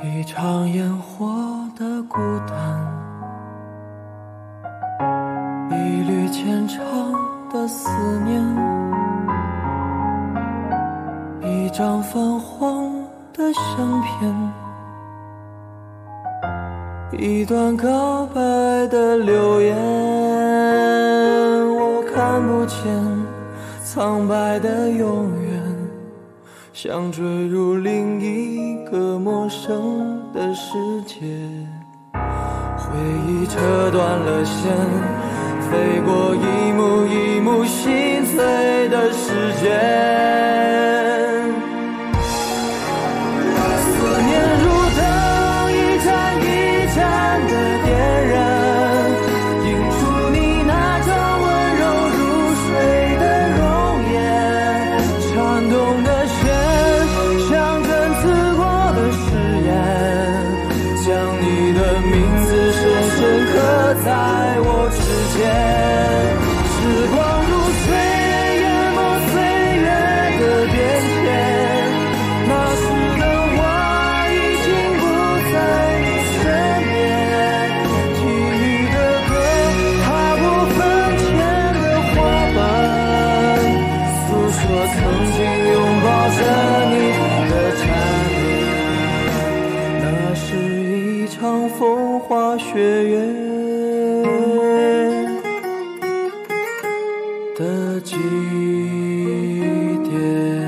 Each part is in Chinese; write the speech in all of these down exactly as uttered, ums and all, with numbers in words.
一场烟火的孤单，一缕牵肠的思念，一张泛黄的相片，一段告白的留言。我看不见苍白的永远，像坠入另一个陌生的世界。回忆扯断了线，飞过一幕一幕心碎的时间。思念如灯，一盏一盏的点燃，映出你那张温柔如水的容颜。颤动的弦，像针刺过的誓言，将你的名字深深刻在我指尖。时光如水，淹没岁月的变迁。那时的我已经不在你身边，记忆的歌，踏过坟前的花瓣，诉说曾经拥抱着你的缠绵。那是一场风花雪月的祭奠。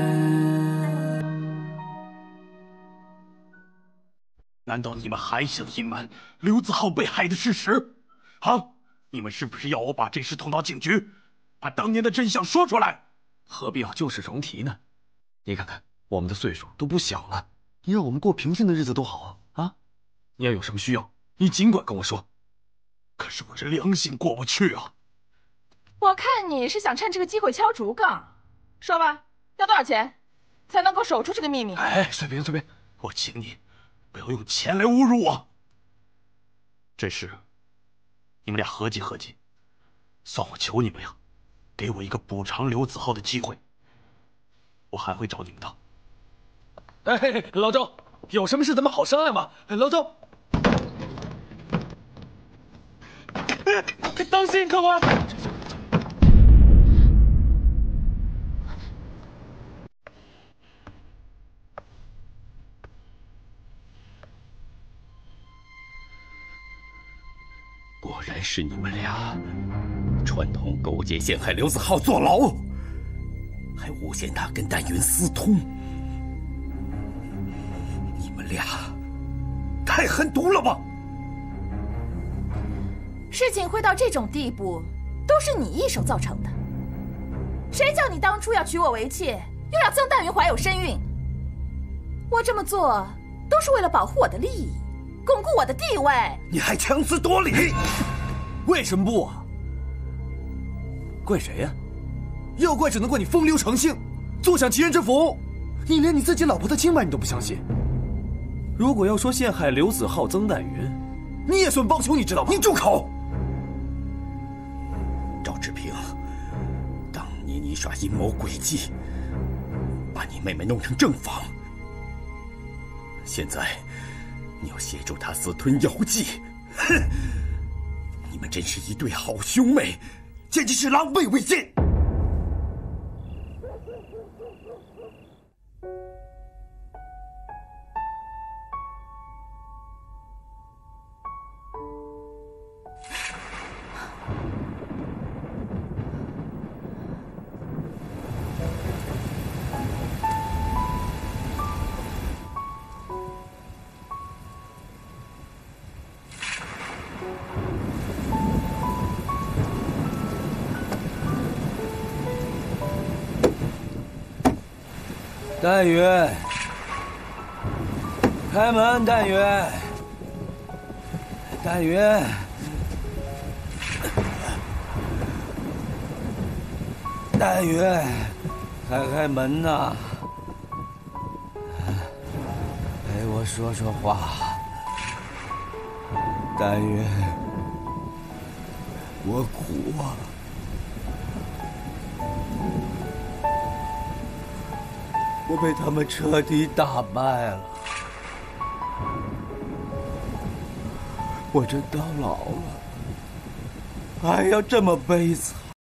难道你们还想隐瞒刘子浩被害的事实？啊，你们是不是要我把这事捅到警局，把当年的真相说出来？ 何必要旧事重提呢？你看看我们的岁数都不小了，你让我们过平静的日子多好啊！啊，你要有什么需要，你尽管跟我说。 可是我这良心过不去啊！ 我看你是想趁这个机会敲竹杠，说吧，要多少钱才能够守住这个秘密？ 哎，随便随便，我请你不要用钱来侮辱我。这事你们俩合计合计，算我求你们呀，给我一个补偿刘子浩的机会，我还会找你们的。 哎，老周，有什么事咱们好商量嘛。哎，老周，当心，客官！ 果然是你们俩串通勾结陷害刘子浩坐牢，还诬陷他跟丹云私通。你们俩太狠毒了吧！ 事情会到这种地步，都是你一手造成的。谁叫你当初要娶我为妾，又让曾丹云怀有身孕？我这么做都是为了保护我的利益，巩固我的地位。 你还强词夺理！ 为什么不啊？怪谁呀？要怪只能怪你风流成性，坐享其人之福。你连你自己老婆的清白你都不相信。如果要说陷害刘子浩、曾丹云，你也算帮凶，你知道吗？ 你住口！赵志平，当年你耍阴谋诡计，把你妹妹弄成正房，现在你要协助他私吞药剂，哼！你们真是一对好兄妹，简直是狼狈为奸！ 丹云，开门！丹云，丹云，丹云，开开门呐！陪我说说话。丹云，我苦啊。我被他们彻底打败了。 我真到老了，还要这么悲惨。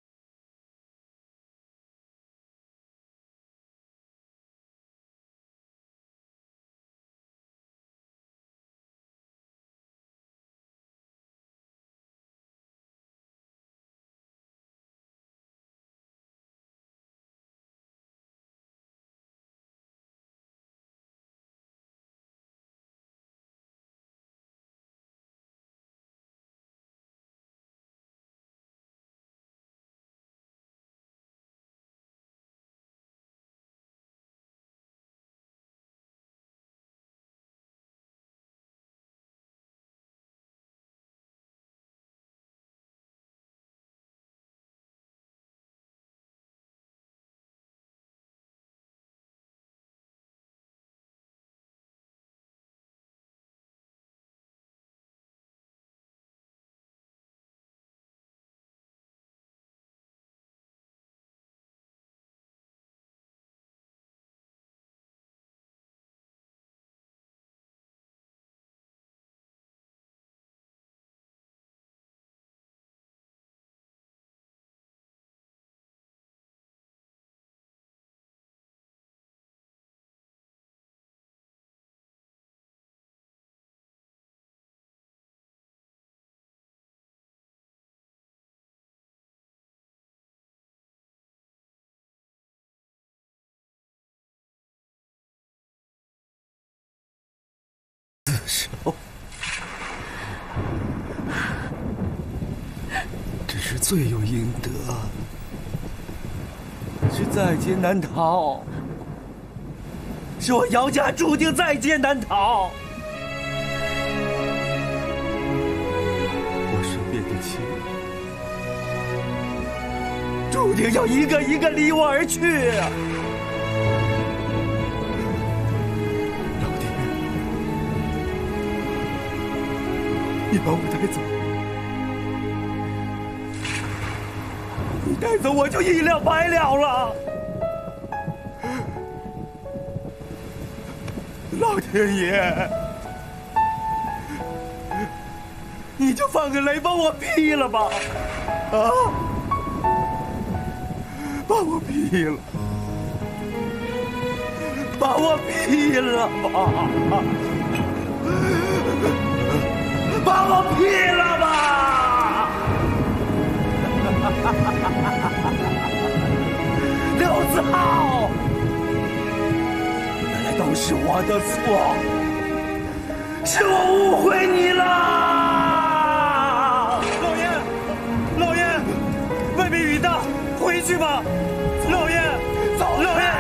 手，这是罪有应得，是在劫难逃，是我姚家注定在劫难逃。我身边的亲人，注定要一个一个离我而去。你把我带走，你带走我就一了百了了。老天爷，你就放个雷把我劈了吧！啊，把我劈了，把我劈了吧！把我劈了吧！刘子浩，原来都是我的错，是我误会你了。老爷，老爷，外面雨大，回去吧。老爷，走，老爷。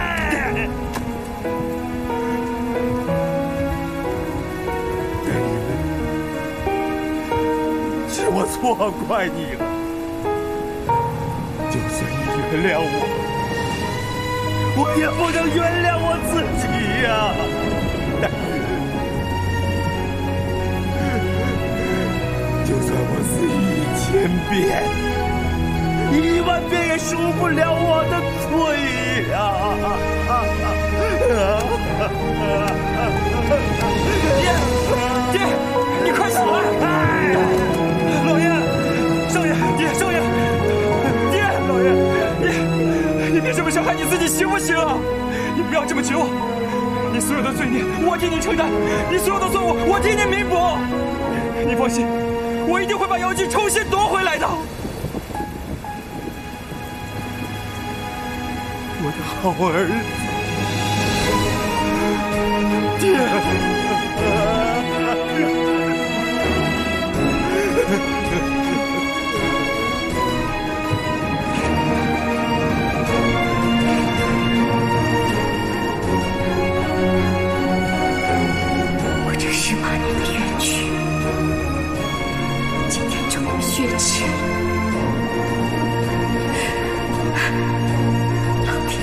是我错怪你了，就算你原谅我，我也不能原谅我自己呀！但是，就算我死一千遍，一万遍也赎不了我的罪呀！ 爹，爹，你快醒来！老爷，少爷，爹，少爷，爹，老爷，你你别这么伤害你自己，行不行啊？你不要这么求，你所有的罪孽我替你承担，你所有的错误我替你弥补。你放心，我一定会把姚记重新夺回来的。 我的好儿子，爹。 我这十八年的冤屈，今天终于雪耻。老天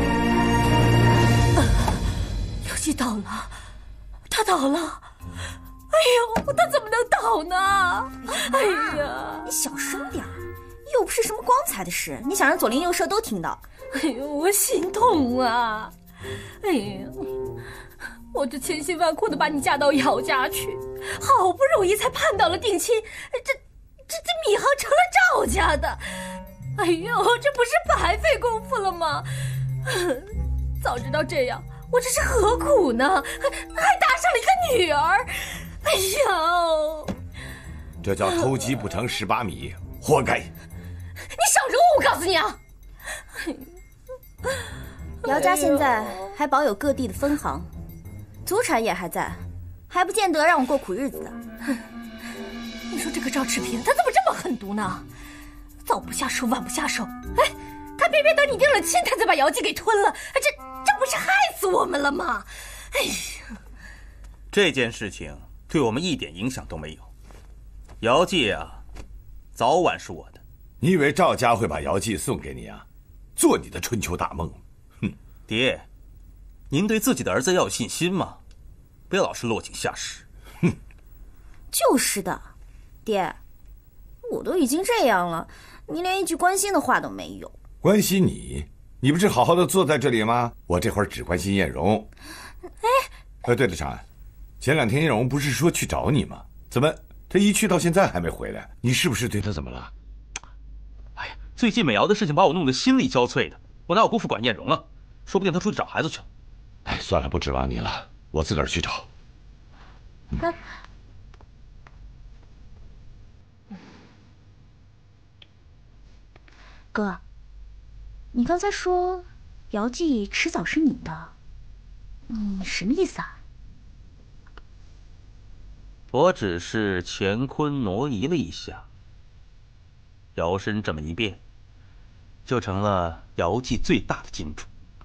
爷，姚记倒了，他倒了。哎呦，他怎么能倒呢？哎呀， 你小声点儿，又不是什么光彩的事，你想让左邻右舍都听到？ 哎呦，我心痛啊！哎呀， 我这千辛万苦的把你嫁到姚家去，好不容易才盼到了定亲，这这这米行成了赵家的，哎呦，这不是白费功夫了吗？早知道这样，我这是何苦呢？还还搭上了一个女儿，哎呦！ 这叫偷鸡不成蚀把米，活该！ 你少惹我！我告诉你啊！ 姚家现在还保有各地的分行，祖产也还在，还不见得让我过苦日子的。 你说这个赵志平他怎么这么狠毒呢？早不下手，晚不下手，哎，他偏偏等你定了亲，他才把姚记给吞了，这这不是害死我们了吗？哎呀， 这件事情对我们一点影响都没有。姚记啊，早晚是我的。 你以为赵家会把姚记送给你啊？做你的春秋大梦！哼， 爹，您对自己的儿子要有信心嘛，不要老是落井下石。 哼， 就是的，爹，我都已经这样了，你连一句关心的话都没有。 关心你？你不是好好的坐在这里吗？我这会儿只关心艳荣。 哎， 呃，对了，长安，前两天艳荣不是说去找你吗？怎么这一去到现在还没回来？你是不是对他怎么了？ 哎呀，最近美瑶的事情把我弄得心力交瘁的，我哪有功夫管艳荣啊？说不定她出去找孩子去了。 哎，算了，不指望你了，我自个儿去找。 那。哥，你刚才说姚记迟早是你的，你什么意思啊？ 我只是乾坤挪移了一下，摇身这么一变，就成了姚记最大的金主。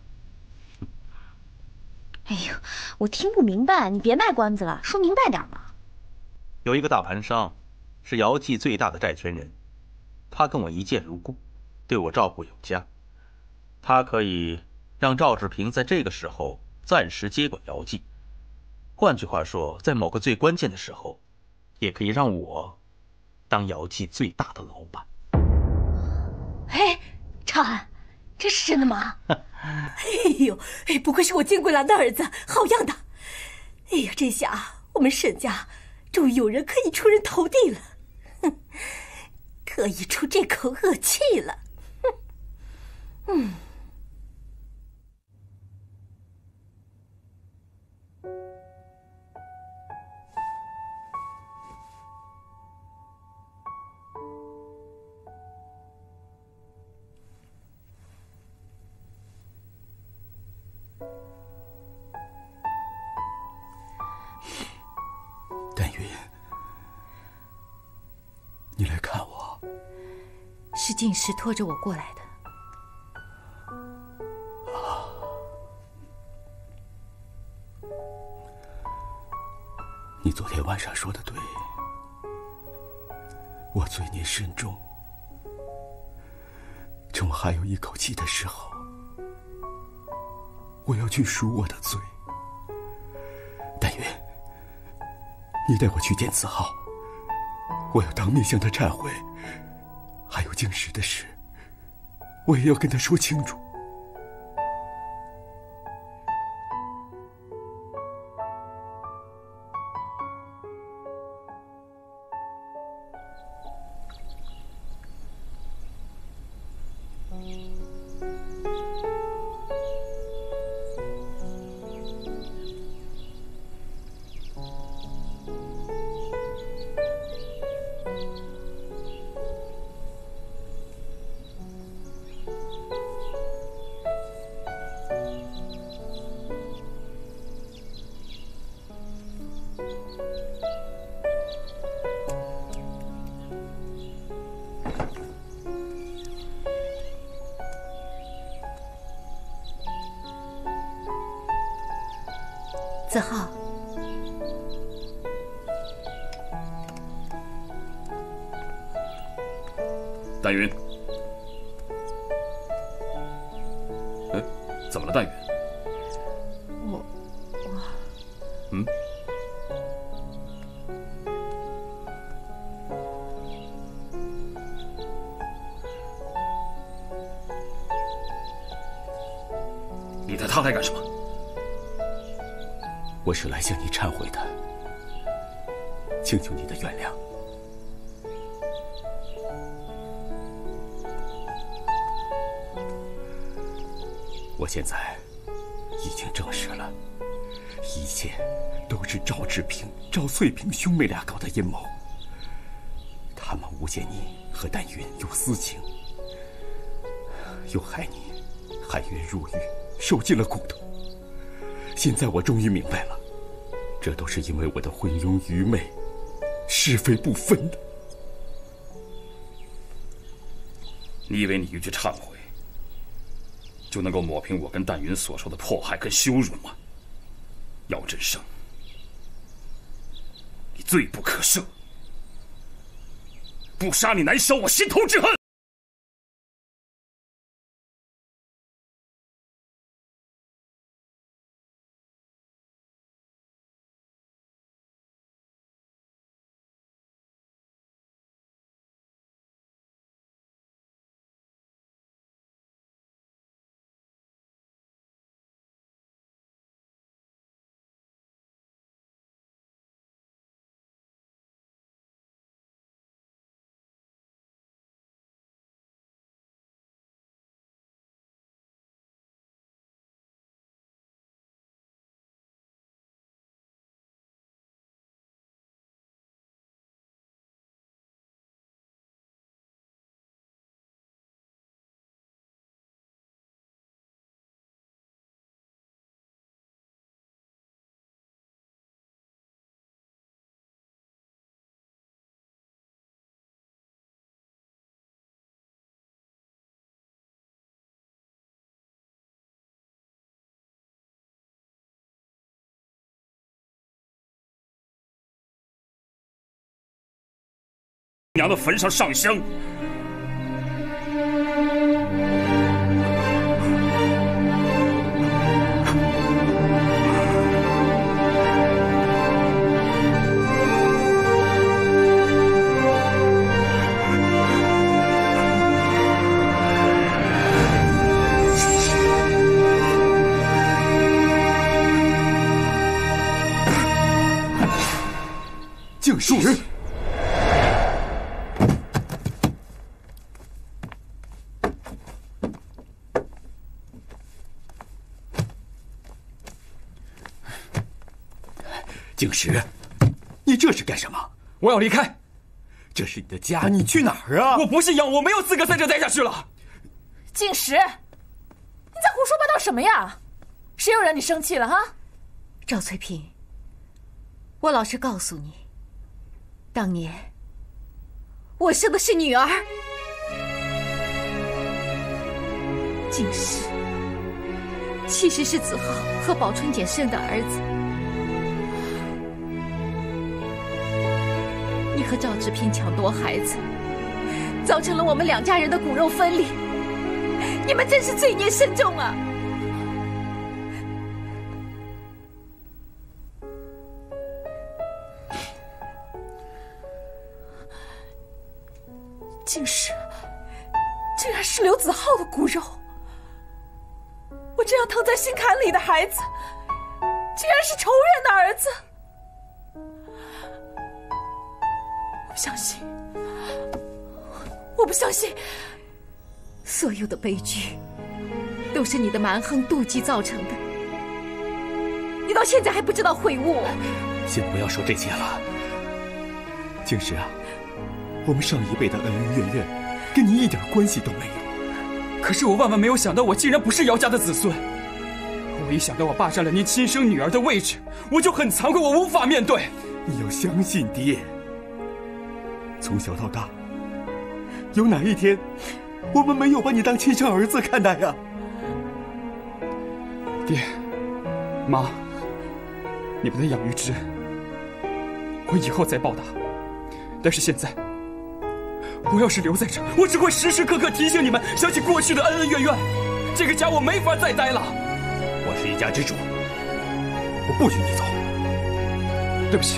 哎呦，我听不明白，你别卖关子了，说明白点嘛。 有一个大盘商，是姚记最大的债权人，他跟我一见如故，对我照顾有加。他可以让赵志平在这个时候暂时接管姚记，换句话说，在某个最关键的时候，也可以让我当姚记最大的老板。 哎，长安，这是真的吗？哎呦，哎，不愧是我金桂兰的儿子，好样的！哎呀，这下我们沈家终于有人可以出人头地了，哼，可以出这口恶气了，哼，嗯。 丹云，你来看我。 是静石拖着我过来的。 啊，你昨天晚上说的对，我罪孽深重，趁我还有一口气的时候，我要去赎我的罪。丹云，你带我去见子浩，我要当面向他忏悔，还有静石的事，我也要跟他说清楚。 子浩， 丹云，哎，怎么了，丹云？ 我我嗯，你带他来干什么？ 我是来向你忏悔的，请求你的原谅。我现在已经证实了，一切都是赵志平、赵翠萍兄妹俩搞的阴谋。他们诬陷你和丹云有私情，又害你含冤入狱，受尽了苦头。现在我终于明白了，这都是因为我的昏庸愚昧，是非不分的。 你以为你一句忏悔就能够抹平我跟淡云所受的迫害跟羞辱吗？姚振生，你罪不可赦，不杀你难消我心头之恨。娘的坟上上香， 敬树人。景石，你这是干什么？ 我要离开。 这是你的家，你去哪儿啊？ 我不信仰，我没有资格在这待下去了。 景石，你在胡说八道什么呀？谁又惹你生气了哈？ 赵翠萍，我老实告诉你，当年我生的是女儿。景石其实是子浩和宝春姐生的儿子。你和赵志平抢夺孩子，造成了我们两家人的骨肉分离，你们真是罪孽深重啊！ 竟是，竟然是刘子浩的骨肉！我这样躺在心坎里的孩子，竟然是仇人的儿子！我不相信，我不相信， 所有的悲剧都是你的蛮横妒忌造成的。你到现在还不知道悔悟？ 先不要说这些了，景石啊，我们上一辈的恩恩怨怨，跟你一点关系都没有。 可是我万万没有想到，我竟然不是姚家的子孙。我一想到我霸占了您亲生女儿的位置，我就很惭愧，我无法面对。 你要相信爹。从小到大，有哪一天我们没有把你当亲生儿子看待呀？ 爹妈，你们的养育之恩我以后再报答，但是现在我要是留在这儿，我只会时时刻刻提醒你们想起过去的恩恩怨怨。这个家我没法再待了。 我是一家之主，我不许你走。 对不起，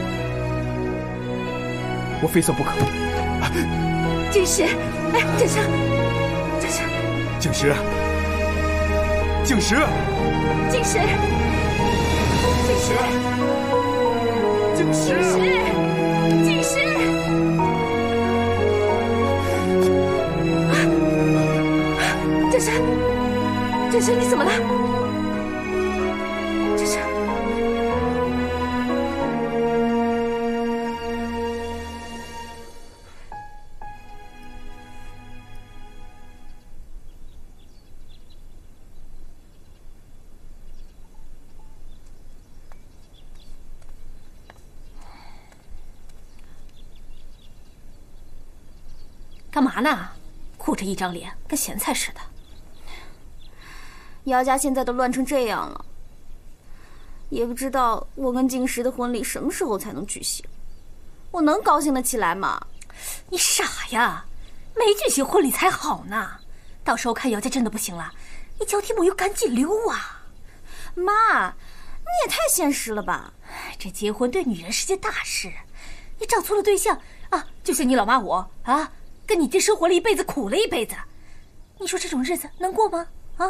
我非走不可。 景石，哎，振生，振生， 景石，景石， 景石。 进食，进食， 进食。振山，振山，你怎么了？振山。 干嘛呢？哭着一张脸，跟咸菜似的。 姚家现在都乱成这样了，也不知道我跟静石的婚礼什么时候才能举行。我能高兴得起来吗？ 你傻呀！没举行婚礼才好呢。到时候看姚家真的不行了，你脚底抹油赶紧溜啊！ 妈，你也太现实了吧！ 这结婚对女人是件大事，你找错了对象啊，就像你老妈我啊。 跟你爹生活了一辈子，苦了一辈子，你说这种日子能过吗？啊！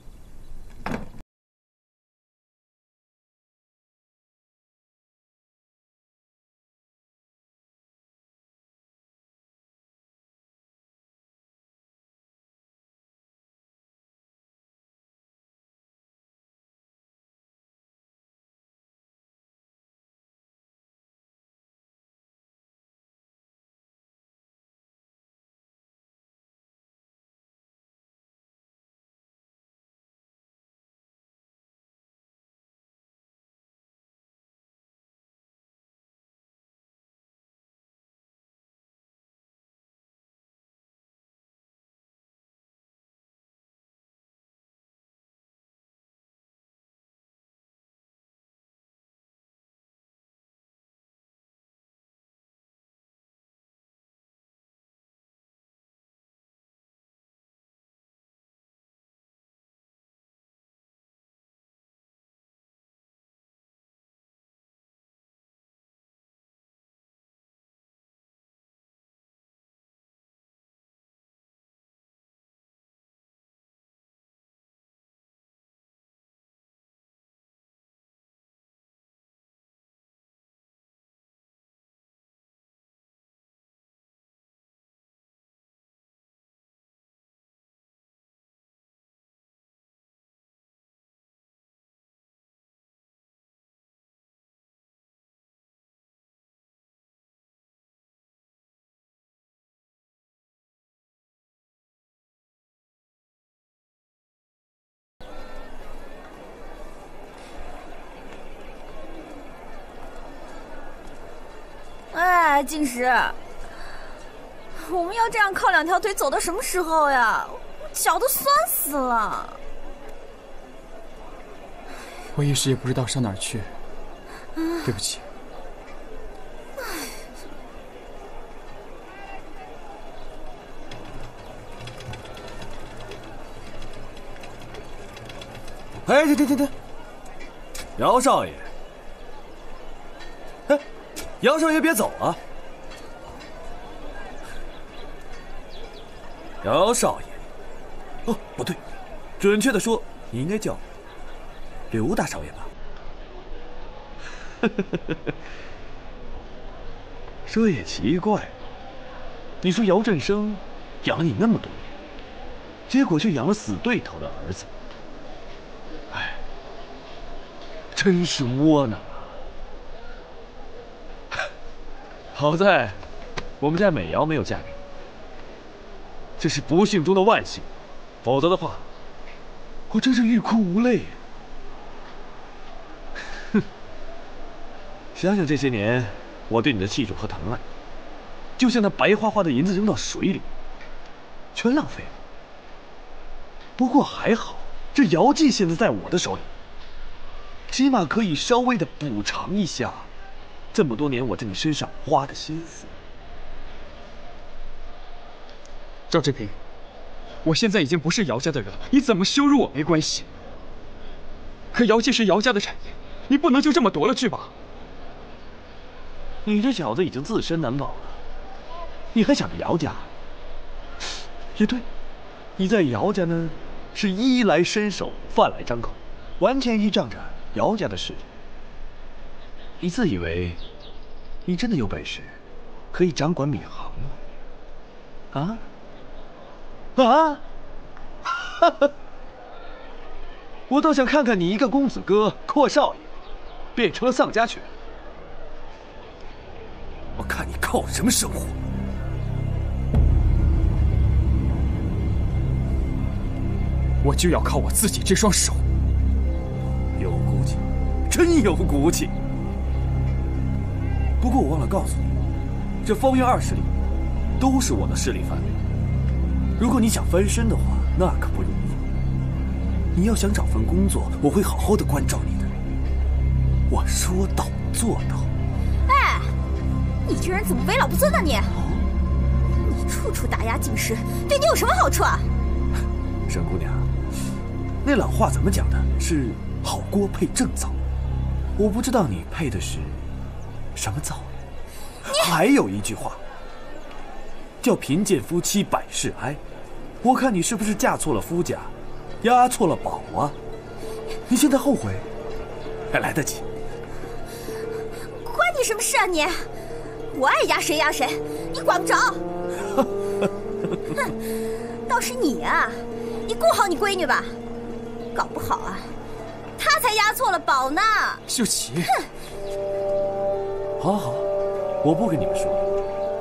哎，静石，我们要这样靠两条腿走到什么时候呀？我脚都酸死了。 我一时也不知道上哪儿去，对不起。 哎，停停停停！姚少爷，哎，姚少爷别走啊！姚少爷，哦，不对，准确的说，你应该叫刘大少爷吧？ 这也奇怪，你说姚振生养了你那么多年，结果却养了死对头的儿子。 哎，真是窝囊啊！好在我们家美瑶没有嫁给你，这是不幸中的万幸，否则的话，我真是欲哭无泪。哼，想想这些年我对你的器重和疼爱，就像那白花花的银子扔到水里，全浪费了。不过还好。 这姚记现在在我的手里，起码可以稍微的补偿一下这么多年我在你身上花的心思。 赵志平，我现在已经不是姚家的人了，你怎么羞辱我没关系。可姚记是姚家的产业，你不能就这么夺了去吧？ 你这小子已经自身难保了，你还想着姚家？也对，你在姚家呢。 是衣来伸手，饭来张口，完全依仗着姚家的势力。 你自以为你真的有本事，可以掌管闵行吗？啊？啊？哈哈！我倒想看看你一个公子哥、阔少爷，变成了丧家犬，我看你靠什么生活？我就要靠我自己这双手。有骨气，真有骨气。不过我忘了告诉你，这方圆二十里都是我的势力范围。如果你想翻身的话，那可不容易。你要想找份工作，我会好好的关照你的。我说到做到。 哎，你这人怎么为老不尊呢你？你处处打压进士，对你有什么好处啊？ 沈姑娘，那老话怎么讲的？是好锅配正灶。我不知道你配的是什么灶。还有一句话，叫贫贱夫妻百事哀。我看你是不是嫁错了夫家，押错了宝啊？你现在后悔还来得及。 关你什么事啊你？我爱压谁压谁，你管不着。哼，倒是你啊，你顾好你闺女吧，搞不好啊，她才押错了宝呢。 秀琪，哼，好好，我不跟你们说了。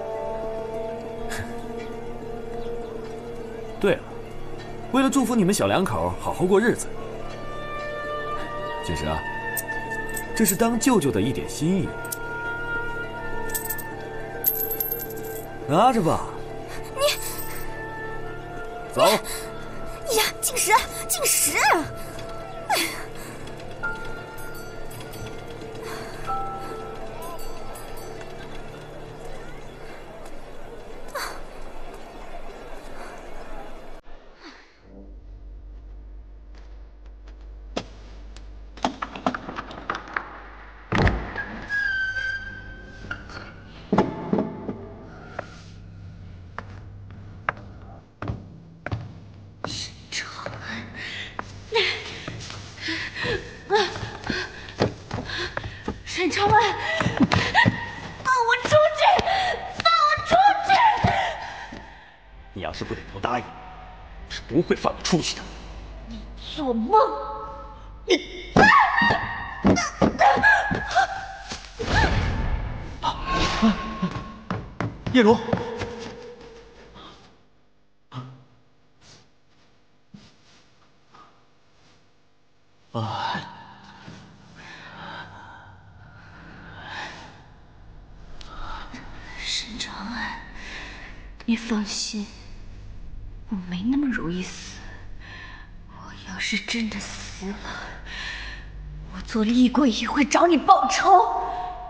对了，为了祝福你们小两口好好过日子，锦石啊，这是当舅舅的一点心意，拿着吧。 你走。 呀，进食，进食！哎呀， 沈长安，放我出去！放我出去！ 你要是不点头答应，是不会放你出去的。 你做梦！你！ 叶如，啊！ 沈长安，你放心，我没那么容易死。我要是真的死了，我做厉鬼也会找你报仇。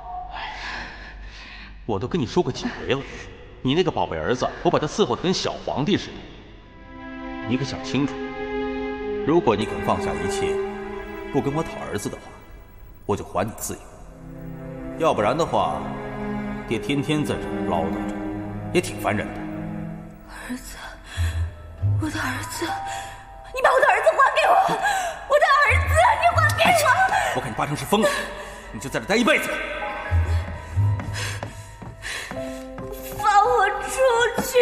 我都跟你说过几回了，你那个宝贝儿子，我把他伺候的跟小皇帝似的。你可想清楚， 如果你肯放下一切，不跟我讨儿子的话，我就还你自由；要不然的话，爹天天在这儿唠叨着，也挺烦人的。 儿子，我的儿子，你把我的儿子还给我！我的儿子，你还给我！ 我看你八成是疯了，你就在这待一辈子吧。 放我出去！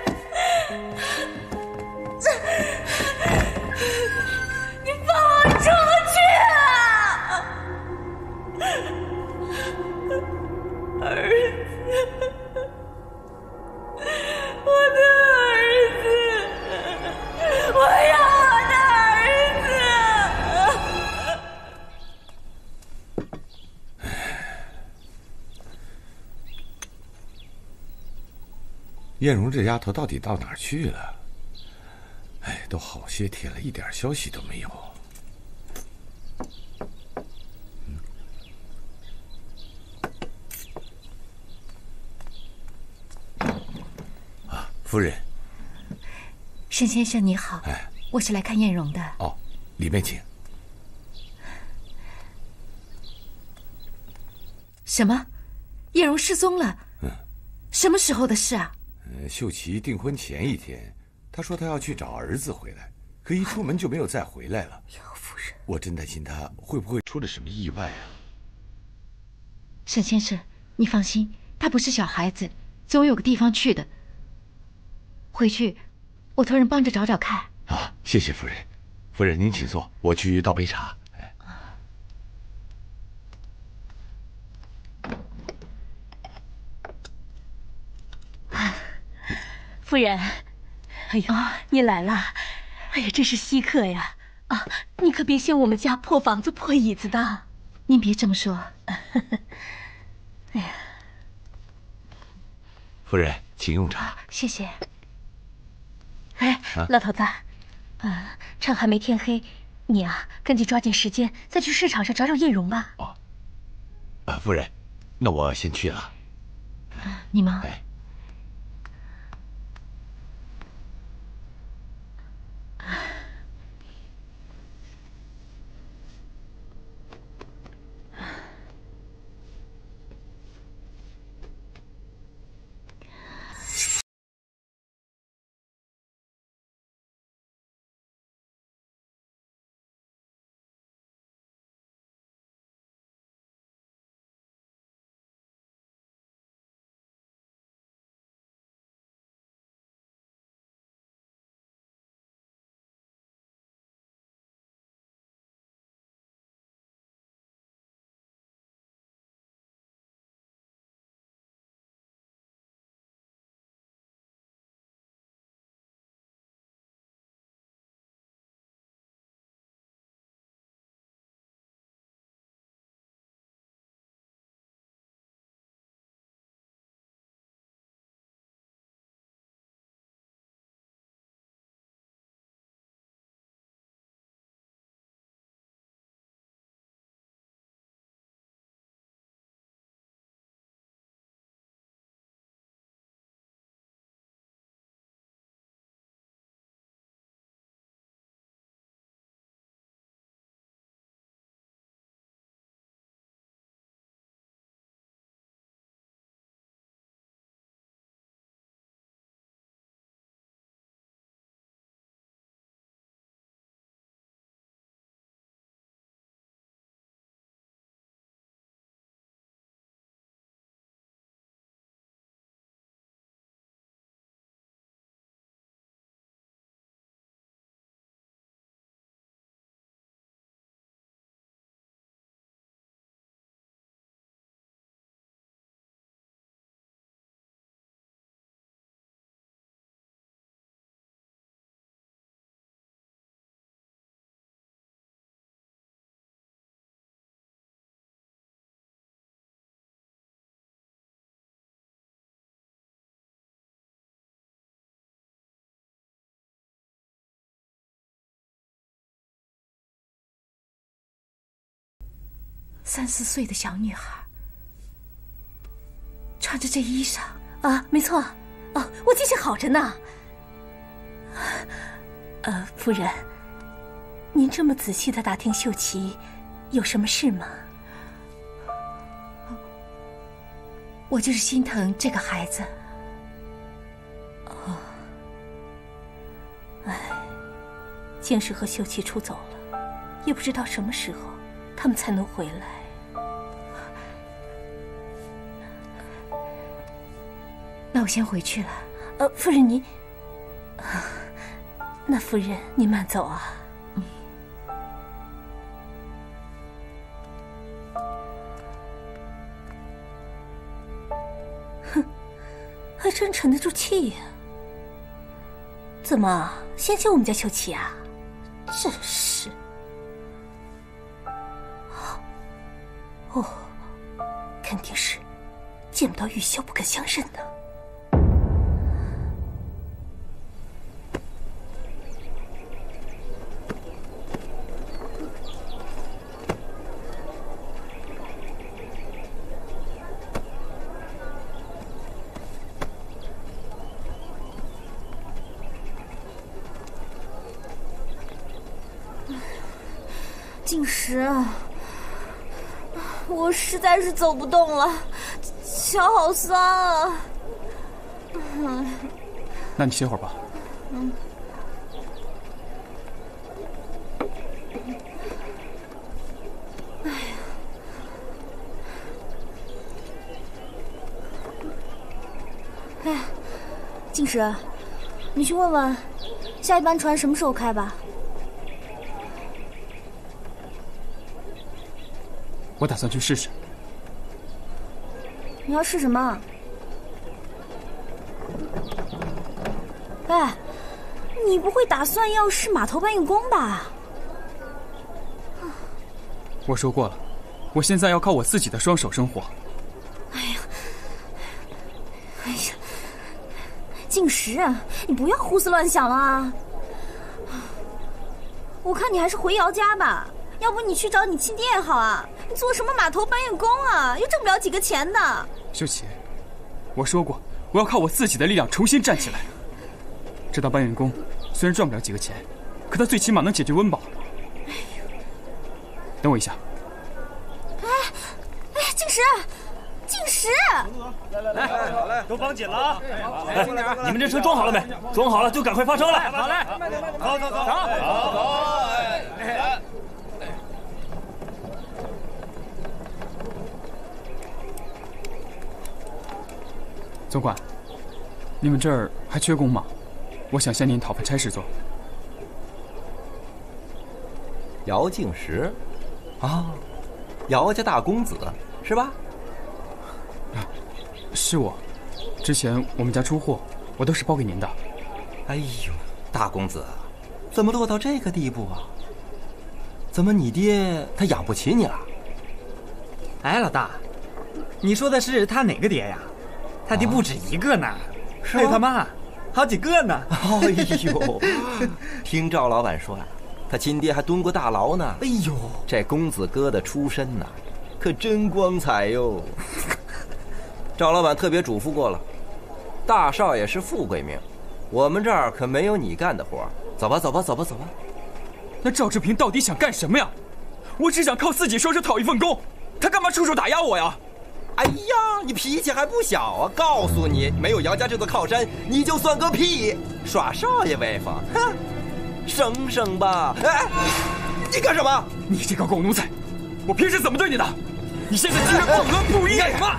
你放我出去啊！儿子，我的儿子，我要我的儿子！ 艳荣这丫头到底到哪儿去了？哎，都好些天了，一点消息都没有。啊，夫人。 沈先生你好， 哎， 我是来看艳荣的。 哦，里面请。 什么？艳荣失踪了？ 嗯。 什么时候的事啊？ 呃，秀琪订婚前一天，她说她要去找儿子回来，可一出门就没有再回来了。 姚夫人， 我真担心她会不会出了什么意外啊？ 沈先生，你放心，他不是小孩子，总有个地方去的。回去，我托人帮着找找看。 啊，谢谢夫人。夫人您请坐，我去倒杯茶。 夫人，哎呦，你来了！哎呀，真是稀客呀！啊，你可别嫌我们家破房子、破椅子的。 您别这么说。 哎呀， 夫人，请用茶。 谢谢。 哎，老头子，啊，趁还没天黑，你啊，赶紧抓紧时间再去市场上找找叶蓉吧。 哦，啊，夫人，那我先去了。 你忙。 哎。 三四岁的小女孩，穿着这衣裳啊，没错，哦，我记性好着呢。呃，夫人，您这么仔细的打听秀琪，有什么事吗？ 我就是心疼这个孩子。 哦，哎，静时和秀琪出走了，也不知道什么时候他们才能回来。 那我先回去了。 呃，夫人您，那夫人您慢走啊。 嗯。 哼，还真沉得住气呀。怎么嫌弃我们家秀琪啊？真是。哦，肯定是见不到玉秀不肯相认呢。 静时，我实在是走不动了，脚好酸啊。 那你歇会儿吧。 嗯。哎呀， 哎，静石，你去问问下一班船什么时候开吧。 我打算去试试。 你要试什么？哎，你不会打算要试码头搬运工吧？ 我说过了，我现在要靠我自己的双手生活。 哎呀，哎呀，静石，你不要胡思乱想了啊！我看你还是回姚家吧，要不你去找你亲爹也好啊。你做什么码头搬运工啊？又挣不了几个钱的。 秀琪，我说过，我要靠我自己的力量重新站起来。这当搬运工虽然赚不了几个钱，可他最起码能解决温饱。等我一下。 哎哎，静石，静石， 来来来来来，都绑紧了啊！哎，你们这车装好了没？装好了就赶快发车了。好嘞，走走走，好，好，哎。 总管，你们这儿还缺工吗？我想向您讨份差事做。 姚静石，啊，姚家大公子是吧？ 啊，是我。之前我们家出货，我都是包给您的。 哎呦，大公子，怎么落到这个地步啊？怎么你爹他养不起你了？ 哎，老大，你说的是他哪个爹呀？他爹不止一个呢，还有他妈，好几个呢。 哎呦，听赵老板说呀、啊，他亲爹还蹲过大牢呢。哎呦，这公子哥的出身呐、啊，可真光彩哟。赵老板特别嘱咐过了，大少爷是富贵命，我们这儿可没有你干的活。走吧，走吧，走吧，走吧。 那赵志平到底想干什么呀？我只想靠自己双手讨一份工，他干嘛出手打压我呀？ 哎呀，你脾气还不小啊！告诉你，没有姚家这座靠山，你就算个屁！耍少爷威风，哼！省省吧！哎，你干什么？ 你这个狗奴才！我平时怎么对你的？你现在竟然不伦不义！ 干什么？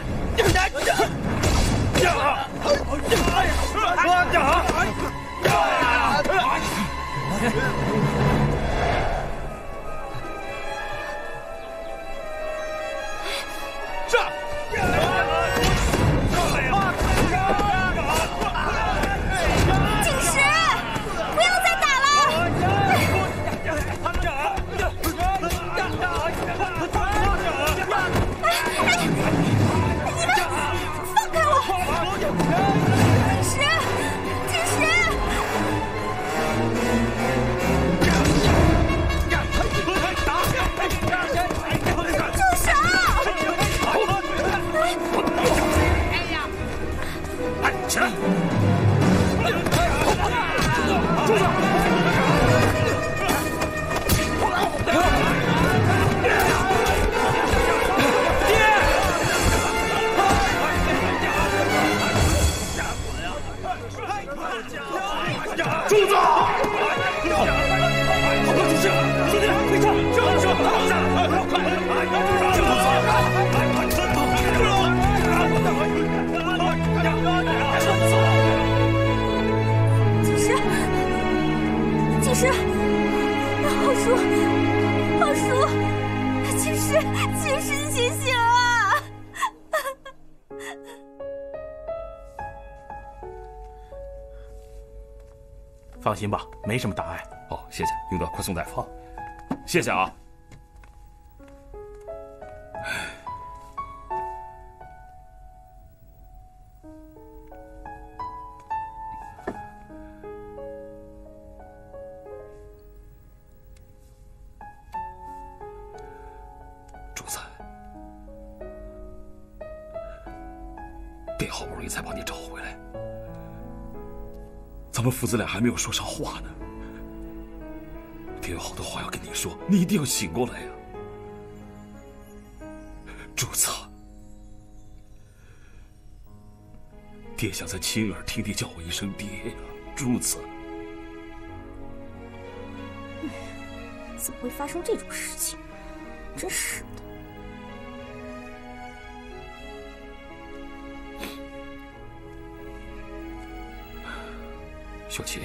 上！ 静石，不要再打了！你们放开我！静石，静石！住手！ 哎，起来！住手！住手！好，好，快出事！兄弟，快上！上上上！快！住静石，静石，好叔，好叔，静石，静石，醒醒啊！ 放心吧，没什么大碍。 哦，谢谢，用得快送大夫，谢谢啊。主子，爹好不容易才把你找回来。咱们父子俩还没有说上话呢，爹有好多话要跟你说，你一定要醒过来呀！主子，爹想再亲耳听你叫我一声爹呀，主子。 怎么会发生这种事情？真是的。 小七，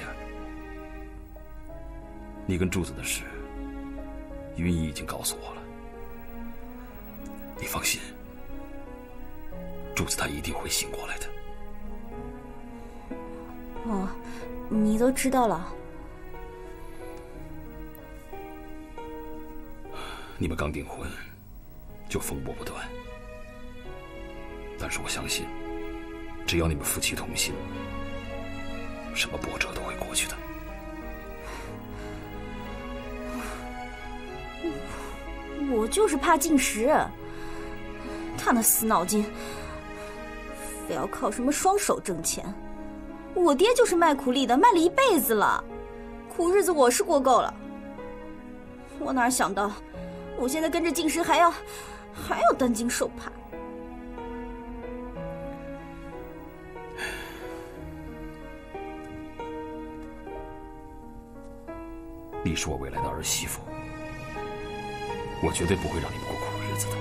你跟柱子的事，云姨已经告诉我了。你放心，柱子他一定会醒过来的。 哦，你都知道了。 你们刚订婚，就风波不断。但是我相信，只要你们夫妻同心，什么波折都会过去的。 我就是怕进食，他那死脑筋，非要靠什么双手挣钱。我爹就是卖苦力的，卖了一辈子了，苦日子我是过够了。我哪想到，我现在跟着进食还要还要担惊受怕。 你是我未来的儿媳妇，我绝对不会让你们过苦日子的。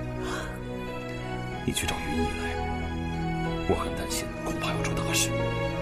你去找云姨来，我很担心，恐怕要出大事。